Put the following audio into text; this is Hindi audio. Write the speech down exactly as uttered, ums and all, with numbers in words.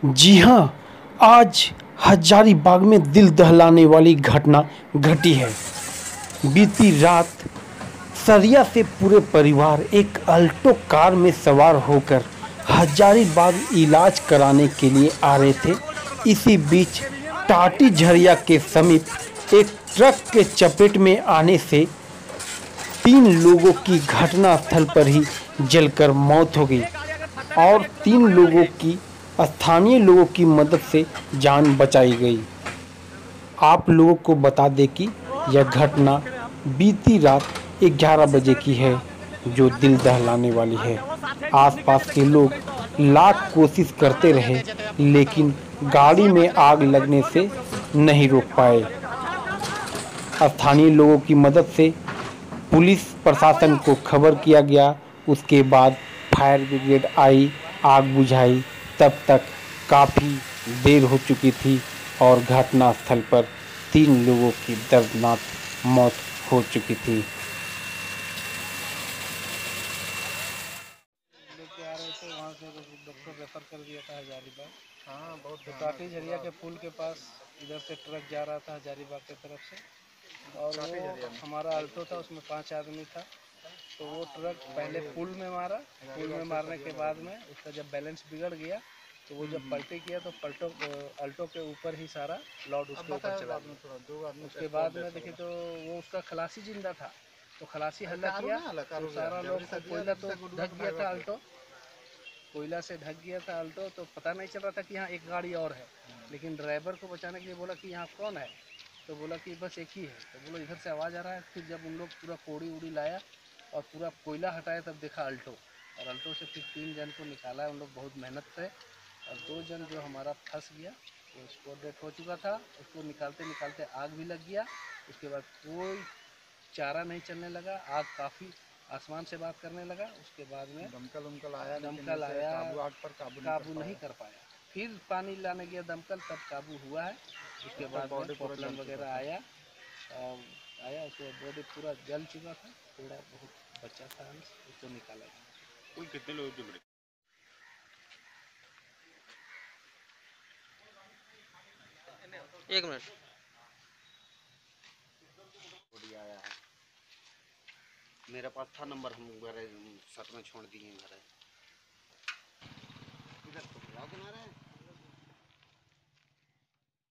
जी हाँ, आज हजारीबाग में दिल दहलाने वाली घटना घटी है। बीती रात सरिया से पूरे परिवार एक अल्टो कार में सवार होकर हजारीबाग इलाज कराने के लिए आ रहे थे। इसी बीच टाटी झरिया के समीप एक ट्रक के चपेट में आने से तीन लोगों की घटनास्थल पर ही जलकर मौत हो गई और तीन लोगों की स्थानीय लोगों की मदद से जान बचाई गई। आप लोगों को बता दें कि यह घटना बीती रात ग्यारह बजे की है, जो दिल दहलाने वाली है। आसपास के लोग लाख कोशिश करते रहे, लेकिन गाड़ी में आग लगने से नहीं रोक पाए। स्थानीय लोगों की मदद से पुलिस प्रशासन को खबर किया गया। उसके बाद फायर ब्रिगेड आई, आग बुझाई। तब तक काफ़ी देर हो चुकी थी और घटनास्थल पर तीन लोगों की दर्दनाक मौत हो चुकी थी। लेके आ रहे थे वहाँ से डॉक्टर रेफर कर दिया था हजारीबाग। हाँ बहुत तो टाटी झरिया के पुल के पास इधर से ट्रक जा रहा था हजारीबाग की तरफ से, और वो हमारा अल्टो था, उसमें पांच आदमी था। तो वो ट्रक पहले पुल में मारा, पुल में मारने के बाद में उसका जब बैलेंस बिगड़ गया तो वो जब पलटी किया तो पलटो अल्टो के ऊपर ही सारा लोड उसके ऊपर चला गया। उसके बाद में देखिए तो वो उसका खलासी जिंदा था, तो खलासी हल्ला किया तो सारा लोग को कोयला तो ढक गया था, अल्टो कोयला से ढक गया था अल्टो। तो पता नहीं चल रहा था कि यहाँ एक गाड़ी और है, लेकिन ड्राइवर को बचाने के लिए बोला कि यहाँ कौन है, तो बोला कि बस एक ही है। तो बोला इधर से आवाज़ आ रहा है। फिर जब उन लोग पूरा कोड़ी उड़ी लाया और पूरा कोयला हटाया तब देखा अल्टो, और अल्टो से फिर तीन जन को निकाला उन लोग बहुत मेहनत से, और दो जन जो हमारा फंस गया वो स्पॉट डेथ हो चुका था। उसको निकालते निकालते आग भी लग गया। उसके बाद कोई चारा नहीं चलने लगा, आग काफ़ी आसमान से बात करने लगा। उसके बाद में दमकल उमकल आया, दमकल आया, काबू आग पर काबू, काबू नहीं कर पाया। फिर पानी लाने गया दमकल, तब काबू हुआ है। उसके बाद में पॉपुलर वगैरह आया आया उसके बाद बॉडी पूरा जल चुका था, थोड़ा बहुत बचा था, उसको निकाला गया। कुल कितने लोग जुड़े? एक मिनट आया है मेरे पास था नंबर, हम घर सट में छोड़ दिए घर है। इधर तो बना रहे हैं।